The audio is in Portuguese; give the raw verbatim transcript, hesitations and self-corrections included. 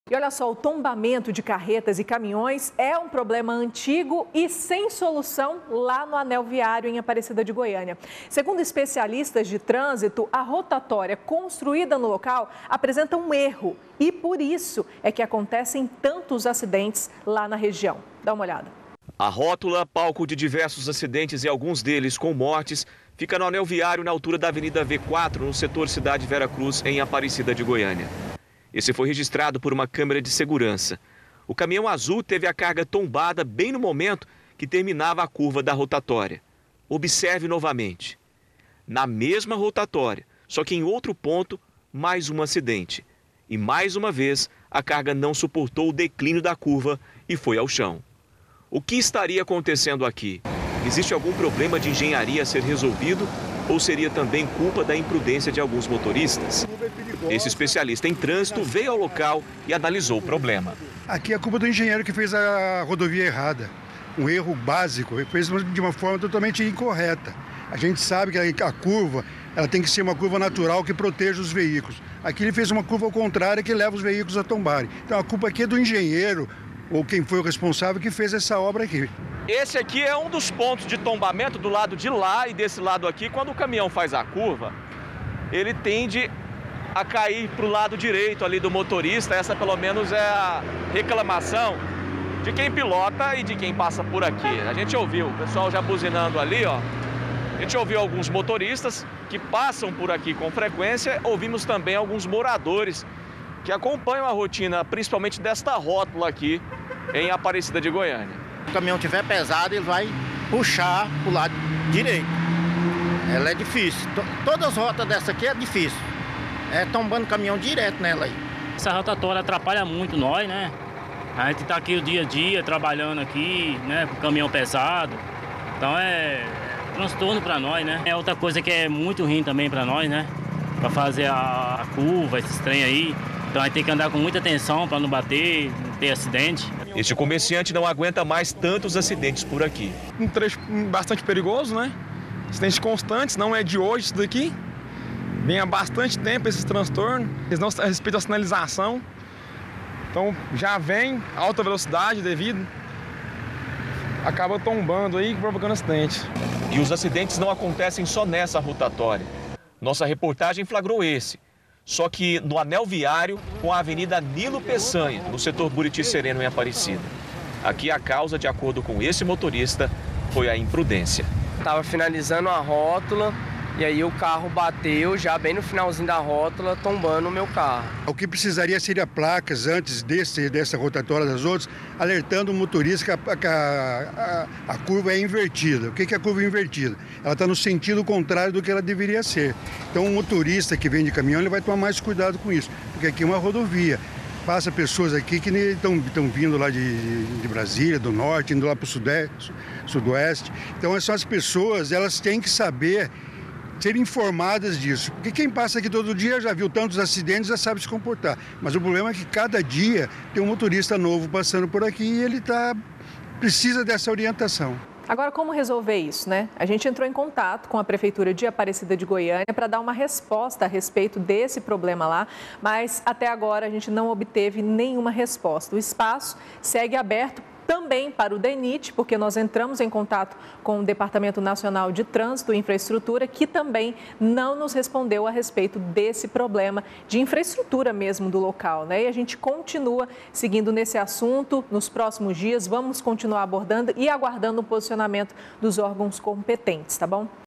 E olha só, o tombamento de carretas e caminhões é um problema antigo e sem solução lá no anel viário em Aparecida de Goiânia. Segundo especialistas de trânsito, a rotatória construída no local apresenta um erro e por isso é que acontecem tantos acidentes lá na região. Dá uma olhada. A rótula, palco de diversos acidentes e alguns deles com mortes, fica no anel viário na altura da Avenida V quatro, no setor Cidade Vera Cruz, em Aparecida de Goiânia. Esse foi registrado por uma câmera de segurança. O caminhão azul teve a carga tombada bem no momento que terminava a curva da rotatória. Observe novamente. Na mesma rotatória, só que em outro ponto, mais um acidente. E mais uma vez, a carga não suportou o declínio da curva e foi ao chão. O que estaria acontecendo aqui? Existe algum problema de engenharia a ser resolvido ou seria também culpa da imprudência de alguns motoristas? Esse especialista em trânsito veio ao local e analisou o problema. Aqui é a culpa do engenheiro que fez a rodovia errada. Um erro básico, ele fez de uma forma totalmente incorreta. A gente sabe que a curva ela tem que ser uma curva natural que proteja os veículos. Aqui ele fez uma curva ao contrário que leva os veículos a tombarem. Então a culpa aqui é do engenheiro ou quem foi o responsável que fez essa obra aqui. Esse aqui é um dos pontos de tombamento do lado de lá e desse lado aqui. Quando o caminhão faz a curva, ele tende a cair para o lado direito ali do motorista. Essa pelo menos é a reclamação de quem pilota e de quem passa por aqui. A gente ouviu o pessoal já buzinando ali, ó. A gente ouviu alguns motoristas que passam por aqui com frequência. Ouvimos também alguns moradores que acompanham a rotina, principalmente desta rótula aqui em Aparecida de Goiânia. Se o caminhão estiver pesado, ele vai puxar para o lado direito. Ela é difícil. Todas as rotas dessa aqui é difícil. É tombando caminhão direto nela aí. Essa rotatória atrapalha muito nós, né? A gente está aqui o dia a dia, trabalhando aqui, né, com caminhão pesado. Então é transtorno para nós, né? É outra coisa que é muito ruim também para nós, né? Para fazer a curva, esses trem aí. Então a gente tem que andar com muita atenção para não bater, não ter acidente. Este comerciante não aguenta mais tantos acidentes por aqui. Um trecho bastante perigoso, né? Acidentes constantes, não é de hoje isso daqui. Vem há bastante tempo esses transtornos. Eles não respeitam a sinalização. Então já vem alta velocidade devido. Acaba tombando aí, provocando acidente. E os acidentes não acontecem só nessa rotatória. Nossa reportagem flagrou esse. Só que no anel viário com a Avenida Nilo Peçanha, no setor Buriti Sereno, em Aparecida. Aqui a causa, de acordo com esse motorista, foi a imprudência. Estava finalizando a rótula e aí o carro bateu já bem no finalzinho da rótula, tombando o meu carro. O que precisaria seria placas antes desse, dessa rotatória das outras, alertando o motorista que a, que a, a, a curva é invertida. O que é a curva invertida? Ela está no sentido contrário do que ela deveria ser. Então o motorista que vem de caminhão ele vai tomar mais cuidado com isso, porque aqui é uma rodovia. Passa pessoas aqui que estão vindo lá de, de Brasília, do norte, indo lá para o sudeste, sudoeste. Então essas pessoas elas têm que saber ser informadas disso, porque quem passa aqui todo dia já viu tantos acidentes, já sabe se comportar. Mas o problema é que cada dia tem um motorista novo passando por aqui e ele tá, precisa dessa orientação. Agora, como resolver isso, né? A gente entrou em contato com a Prefeitura de Aparecida de Goiânia para dar uma resposta a respeito desse problema lá, mas até agora a gente não obteve nenhuma resposta. O espaço segue aberto também para o DENIT, porque nós entramos em contato com o Departamento Nacional de Trânsito e Infraestrutura, que também não nos respondeu a respeito desse problema de infraestrutura mesmo do local, né? E a gente continua seguindo nesse assunto nos próximos dias, vamos continuar abordando e aguardando o posicionamento dos órgãos competentes, tá bom?